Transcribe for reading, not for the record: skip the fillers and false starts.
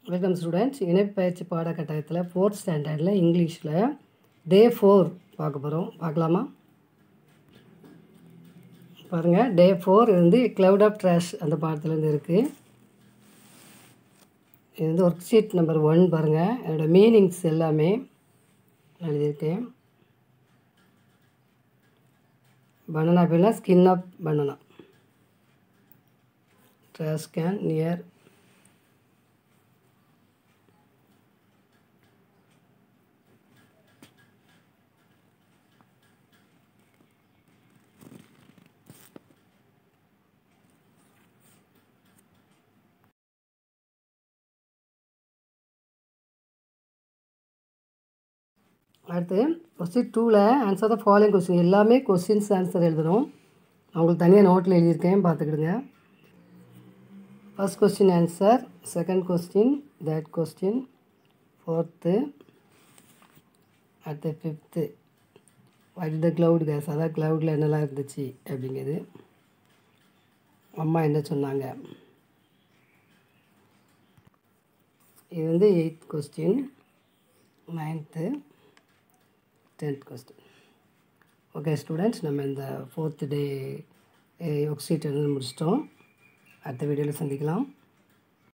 Welcome students. இணைப்பயிற்சி பாடக்கட்டாயத்தில் 4th ஸ்டாண்டர்டில் இங்கிலீஷில் டே 4 பார்க்க போகிறோம். பார்க்கலாமா? பாருங்கள், டே 4 வந்து க்ளவுட் ஆஃப் ட்ராஷ் அந்த பாடத்துலேருந்து இருக்குது. இது வந்து ஒர்க் ஷீட் நம்பர் 1. பாருங்கள், என்னோடய மீனிங்ஸ் எல்லாமே எழுதியிருக்கேன். பனானா அப்படின்னா skin of banana, trash can near அடுத்து ஒர்க் ஷீட் 2ல் ஆன்சர் த ஃபாலோயிங் கொஸ்டின். எல்லாமே கொஸ்டின்ஸ் ஆன்சர் எழுதணும். நான் உங்களுக்கு தனியாக நோட்டில் எழுதியிருக்கேன், பார்த்துக்கிடுங்க. First question answer, second question, third question, fourth, அடுத்து fifth what is the cloud gas, அதாவது க்ளவுடில் என்னெல்லாம் இருந்துச்சு அப்படிங்கிறது, அம்மா என்ன சொன்னாங்க. இது வந்து 8th question, 9th, 10th question. Okay students, நம்ம இந்த 4th டே ஒர்க் ஷீட் எழுதி முடிச்சிட்டோம். அடுத்த வீடியோவில் சந்திக்கலாம்.